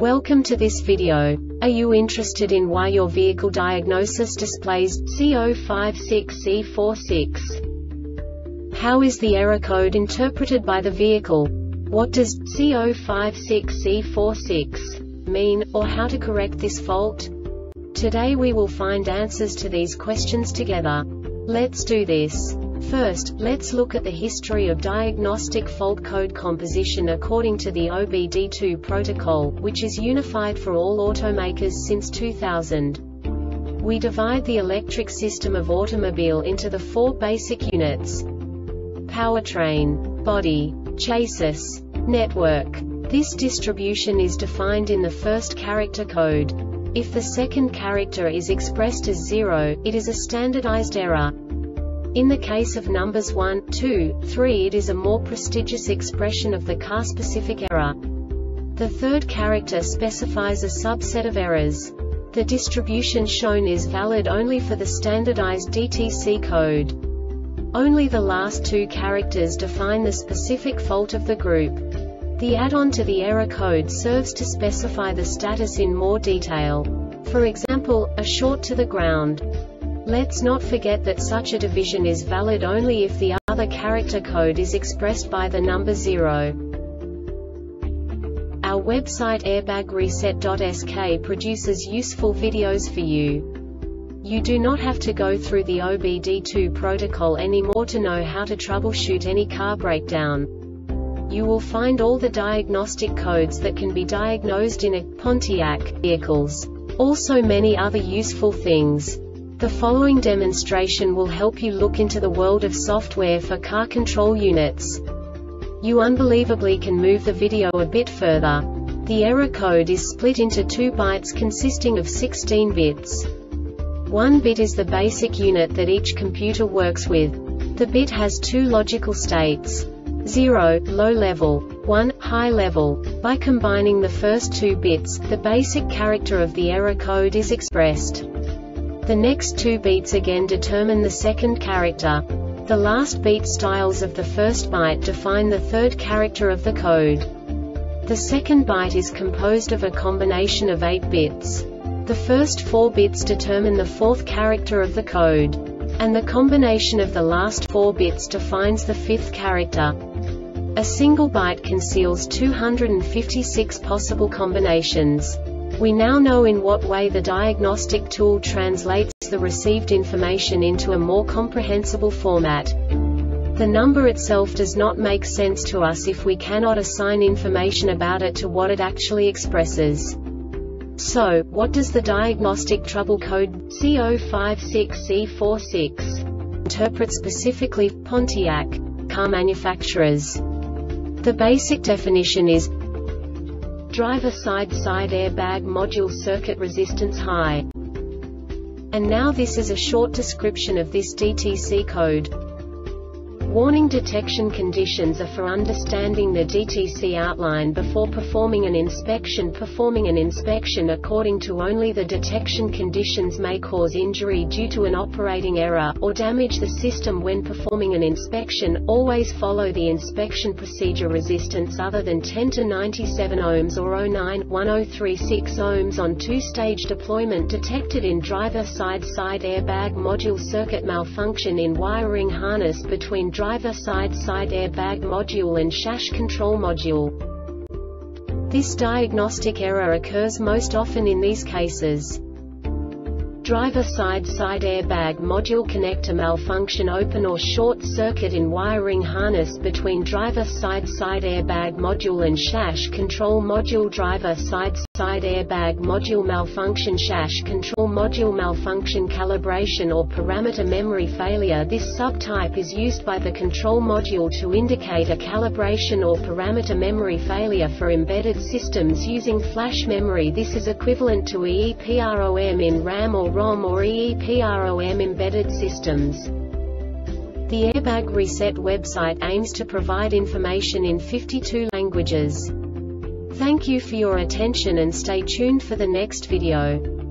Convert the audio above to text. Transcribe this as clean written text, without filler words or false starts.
Welcome to this video. Are you interested in why your vehicle diagnosis displays C056C46? How is the error code interpreted by the vehicle? What does C056C46 mean, or how to correct this fault? Today we will find answers to these questions together. Let's do this. First, let's look at the history of diagnostic fault code composition according to the OBD2 protocol, which is unified for all automakers since 2000. We divide the electric system of automobile into the four basic units: powertrain, body, chassis, network. This distribution is defined in the first character code. If the second character is expressed as 0, it is a standardized error. In the case of numbers 1, 2, 3, it is a more prestigious expression of the car-specific error. The third character specifies a subset of errors. The distribution shown is valid only for the standardized DTC code. Only the last two characters define the specific fault of the group. The add-on to the error code serves to specify the status in more detail. For example, a short to the ground. Let's not forget that such a division is valid only if the other character code is expressed by the number 0. Our website airbagreset.sk produces useful videos for you. You do not have to go through the OBD2 protocol anymore to know how to troubleshoot any car breakdown. You will find all the diagnostic codes that can be diagnosed in a Pontiac vehicles. Also many other useful things. The following demonstration will help you look into the world of software for car control units. You unbelievably can move the video a bit further. The error code is split into 2 bytes consisting of 16 bits. 1 bit is the basic unit that each computer works with. The bit has 2 logical states: 0, low level, 1, high level. By combining the first 2 bits, the basic character of the error code is expressed. The next 2 beats again determine the second character. The last beat styles of the first byte define the third character of the code. The second byte is composed of a combination of 8 bits. The first 4 bits determine the fourth character of the code. And the combination of the last 4 bits defines the fifth character. A single byte conceals 256 possible combinations. We now know in what way the diagnostic tool translates the received information into a more comprehensible format. The number itself does not make sense to us if we cannot assign information about it to what it actually expresses. So, what does the diagnostic trouble code C056C46 interpret specifically for Pontiac car manufacturers? The basic definition is driver side airbag module circuit resistance high. And now this is a short description of this DTC code. Warning: detection conditions are for understanding the DTC outline before performing an inspection. Performing an inspection according to only the detection conditions may cause injury due to an operating error, or damage the system when performing an inspection. Always follow the inspection procedure. Resistance other than 10 to 97 ohms or 0.91036 ohms on 2-stage deployment detected in driver side airbag module circuit. Malfunction in wiring harness between driver side airbag module and chasse control module. This diagnostic error occurs most often in these cases: driver side airbag module connector malfunction, open or short circuit in wiring harness between driver side airbag module and chasse control module. Driver side airbag module malfunction, chasse control module malfunction, calibration or parameter memory failure. This subtype is used by the control module to indicate a calibration or parameter memory failure for embedded systems using flash memory. This is equivalent to EEPROM in RAM or ROM or EEPROM embedded systems. The Airbag Reset website aims to provide information in 52 languages. Thank you for your attention and stay tuned for the next video.